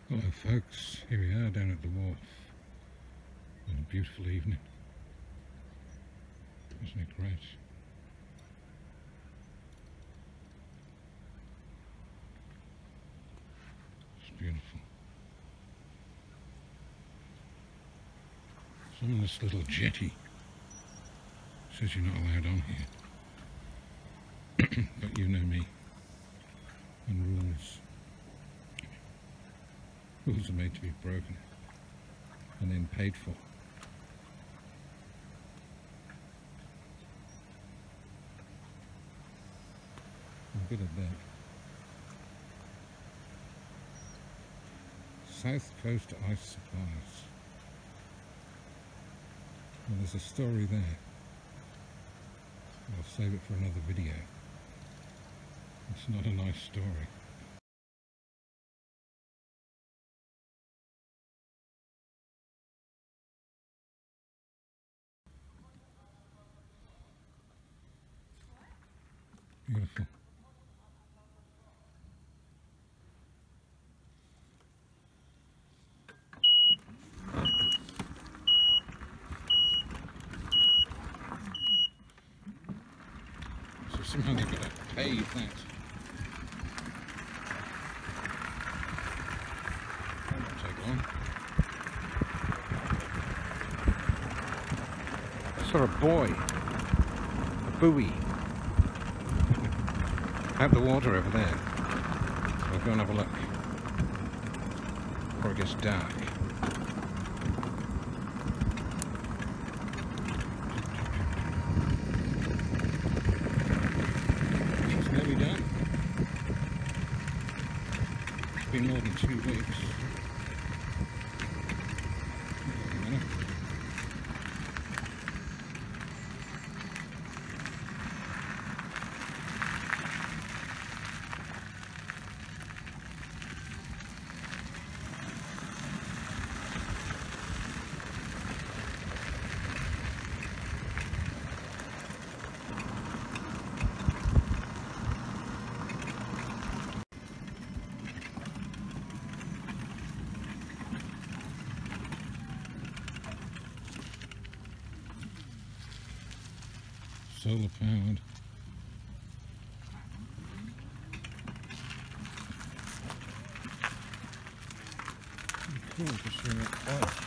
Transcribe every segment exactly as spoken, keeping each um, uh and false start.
Hello folks, here we are down at the wharf on a beautiful evening. Isn't it great? It's beautiful. It's on this little jetty. It says you're not allowed on here. But you know me and rules. Rules are made to be broken and then paid for. A bit of that. South Coast Ice Supplies. Well, there's a story there. I'll save it for another video. It's not a nice story. Beautiful. So somehow they've got to pave that. That won't take long. I saw a buoy, a buoy, out the water over there. So I'll go and have a look before it gets dark. It's nearly done. It's been more than two weeks. Wait a minute. Solar powered. Cool to see it flash.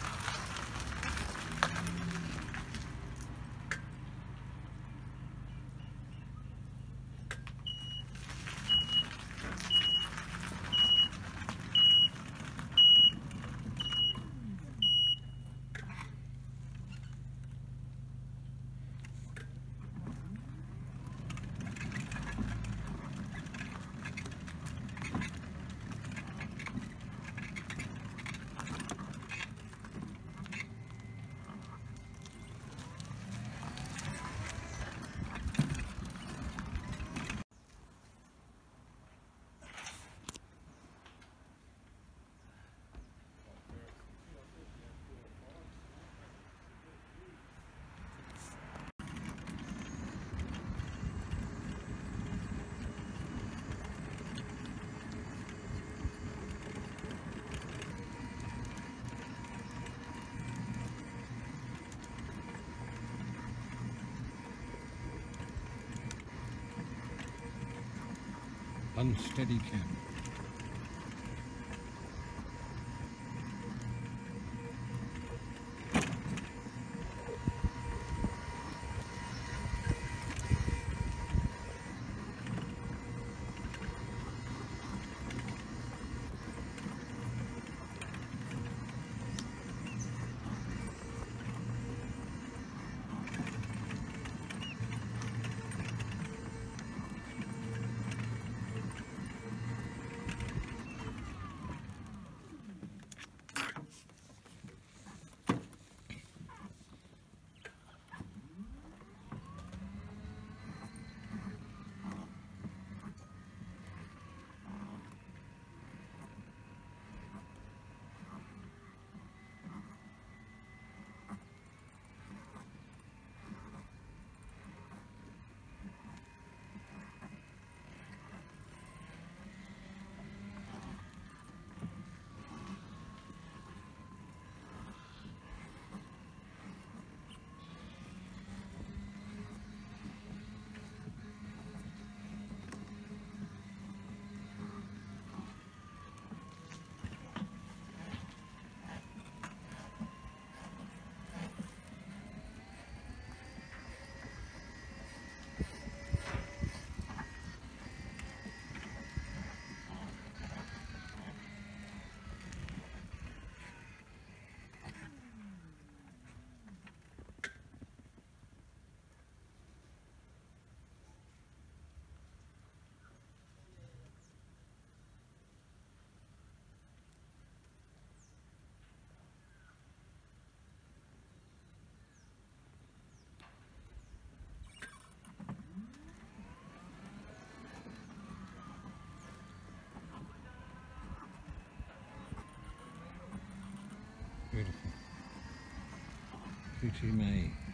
Unsteady cam. twenty-two May